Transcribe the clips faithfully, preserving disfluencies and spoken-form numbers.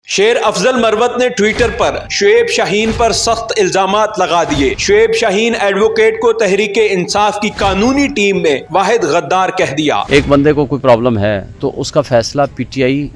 شیر افضل مروت نے ٹویٹر پر شعیب شاہین پر سخت الزامات لگا دیے۔ شعیب شاہین ایڈوکیٹ کو تحریک انصاف کی قانونی ٹیم نے واحد غدار کہہ دیا۔ ایک بندے کو کوئی پرابلم ہے تو اس کا فیصلہ پی ٹی آئی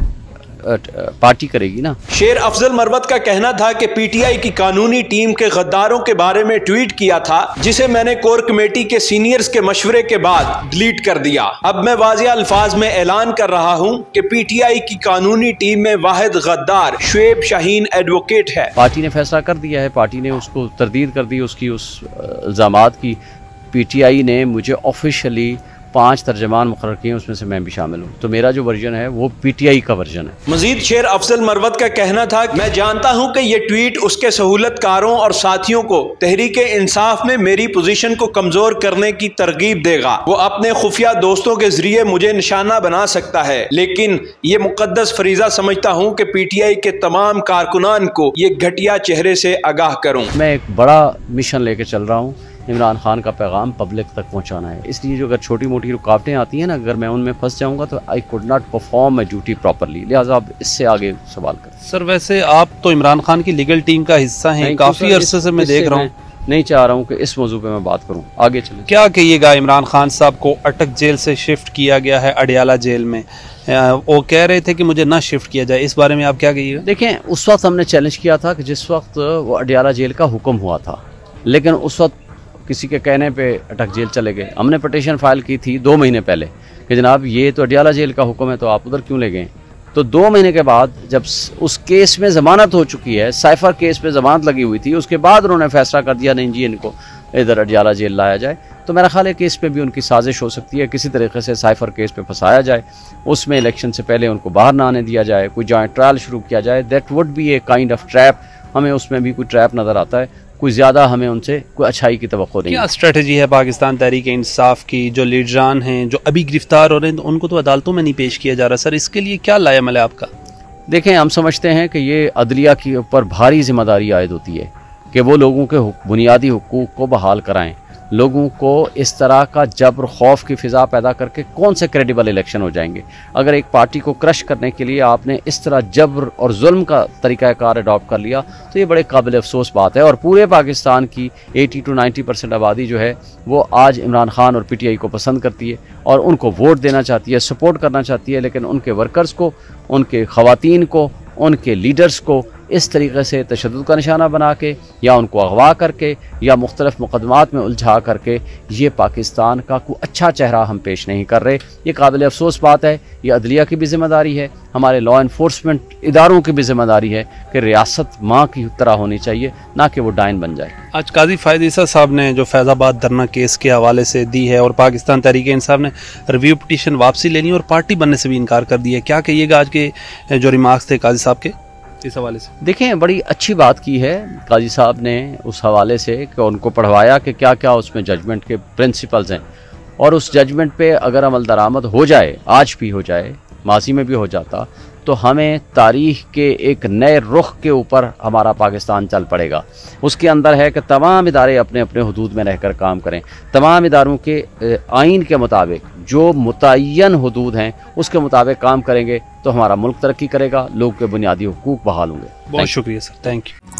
پارٹی کرے گی نا۔ شیر افضل مروت کا کہنا تھا کہ پی ٹی آئی کی قانونی ٹیم کے غداروں کے بارے میں ٹویٹ کیا تھا، جسے میں نے کور کمیٹی کے سینئرز کے مشورے کے بعد ڈیلیٹ کر دیا۔ اب میں واضح الفاظ میں اعلان کر رہا ہوں کہ پی ٹی آئی کی قانونی ٹیم میں واحد غدار شعیب شاہین ایڈوکیٹ ہے۔ پارٹی نے فیصلہ کر دیا ہے، پارٹی نے اس کو تردید کر دی اس کی اس الزامات کی۔ پی ٹی آئی نے مجھے آفیشلی پانچ ترجمان مقرر کیے، اس میں سے میں بھی شامل ہوں، تو میرا جو ورژن ہے وہ پی ٹی آئی کا ورژن ہے۔ مزید شیر افضل مروت کا کہنا تھا کہ میں جانتا ہوں کہ یہ ٹویٹ اس کے سہولت کاروں اور ساتھیوں کو تحریک انصاف میں میری پوزیشن کو کمزور کرنے کی ترغیب دے گا۔ وہ اپنے خفیہ دوستوں کے ذریعے مجھے نشانہ بنا سکتا ہے، لیکن یہ مقدس فریضہ سمجھتا ہوں کہ پی ٹی آئی کے تمام کارکنان کو یہ گھٹیا چہرے سے آگاہ کروں۔ میں ایک بڑا مشن لے کے چل رہا ہوں، عمران خان کا پیغام پبلک تک پہنچانا ہے۔ اس لیے جو اگر چھوٹی موٹی رکاوٹیں آتی ہیں نا، اگر میں ان میں پھنس جاؤں گا تو I could not perform my duty properly, لہٰذا آپ اس سے آگے سوال کریں۔ سر ویسے آپ تو عمران خان کی لیگل ٹیم کا حصہ ہیں، کافی عرصے سے میں دیکھ رہا ہوں، نہیں چاہ رہا ہوں کہ اس موضوع پہ میں بات کروں، آگے چلیں۔ کیا کہیے گا؟ عمران خان صاحب کو اٹک جیل سے شفٹ کیا گیا ہے اڈیالہ جیل میں، وہ کہہ رہے تھے کہ مجھے نہ شفٹ کیا جائے، اس بارے میں آپ کیا کہیے گا؟ دیکھیں، اس وقت ہم نے چیلنج کیا تھا کہ جس وقت وہ اڈیالہ جیل کا حکم ہوا تھا، لیکن اس وقت کسی کے کہنے پہ اٹک جیل چلے گئے۔ ہم نے پٹیشن فائل کی تھی دو مہینے پہلے کہ جناب یہ تو اڈیالہ جیل کا حکم ہے، تو آپ ادھر کیوں لے گئے؟ تو دو مہینے کے بعد جب اس کیس میں ضمانت ہو چکی ہے، سائفر کیس پہ ضمانت لگی ہوئی تھی، اس کے بعد انہوں نے فیصلہ کر دیا نہیں جی ان کو ادھر اڈیالہ جیل لایا جائے، تو میرا خیال ہے کہ اس پہ بھی ان کی سازش ہو سکتی ہے، کسی طریقے سے سائفر کیس پہ پھنسایا جائے، اس میں الیکشن سے پہلے ان کو باہر نہ آنے دیا جائے، کوئی جوائنٹ ٹرائل شروع کیا جائے۔ That would be a kind of trap, ہمیں اس میں بھی کوئی ٹریپ نظر آتا ہے، کوئی زیادہ ہمیں ان سے کوئی اچھائی کی توقع نہیں۔ کیا اسٹریٹجی ہے پاکستان تحریک انصاف کی؟ جو لیڈران ہیں جو ابھی گرفتار ہو رہے ہیں ان کو تو عدالتوں میں نہیں پیش کیا جا رہا، سر اس کے لیے کیا لایا عمل ہے آپ کا؟ دیکھیں، ہم سمجھتے ہیں کہ یہ عدلیہ کے اوپر بھاری ذمہ داری عائد ہوتی ہے کہ وہ لوگوں کے بنیادی حقوق کو بحال کرائیں۔ لوگوں کو اس طرح کا جبر خوف کی فضا پیدا کر کے کون سے کریڈیبل الیکشن ہو جائیں گے؟ اگر ایک پارٹی کو کرش کرنے کے لیے آپ نے اس طرح جبر اور ظلم کا طریقہ کار اڈاپٹ کر لیا تو یہ بڑے قابل افسوس بات ہے، اور پورے پاکستان کی ایٹی ٹو نائنٹی پرسینٹ آبادی جو ہے وہ آج عمران خان اور پی ٹی آئی کو پسند کرتی ہے اور ان کو ووٹ دینا چاہتی ہے، سپورٹ کرنا چاہتی ہے، لیکن ان کے ورکرز کو، ان کے خواتین کو، ان کے لیڈرز کو اس طریقے سے تشدد کا نشانہ بنا کے یا ان کو اغوا کر کے یا مختلف مقدمات میں الجھا کر کے یہ پاکستان کا کوئی اچھا چہرہ ہم پیش نہیں کر رہے۔ یہ قابل افسوس بات ہے، یہ عدلیہ کی بھی ذمہ داری ہے، ہمارے لا انفورسمنٹ اداروں کی بھی ذمہ داری ہے کہ ریاست ماں کی طرح ہونی چاہیے، نہ کہ وہ ڈائن بن جائے۔ آج قاضی فائد عیسیٰ صاحب نے جو فیض آباد دھرنا کیس کے حوالے سے دی ہے اور پاکستان تحریک انصاف نے ریویو پٹیشن واپسی لینی اور پارٹی بننے سے بھی انکار کر دیا ہے، کیا کہیے گا آج کے جو ریمارکس تھے قاضی صاحب کے اس حوالے سے؟ دیکھیں، بڑی اچھی بات کی ہے قاضی صاحب نے اس حوالے سے کہ ان کو پڑھوایا کہ کیا کیا اس میں ججمنٹ کے پرنسپلز ہیں، اور اس ججمنٹ پہ اگر عمل درآمد ہو جائے، آج بھی ہو جائے، ماضی میں بھی ہو جاتا، تو ہمیں تاریخ کے ایک نئے رخ کے اوپر ہمارا پاکستان چل پڑے گا۔ اس کے اندر ہے کہ تمام ادارے اپنے اپنے حدود میں رہ کر کام کریں، تمام اداروں کے آئین کے مطابق جو متعین حدود ہیں اس کے مطابق کام کریں گے تو ہمارا ملک ترقی کرے گا، لوگ کے بنیادی حقوق بحال ہوں گے۔ بہت شکریہ سر، تھینک یو۔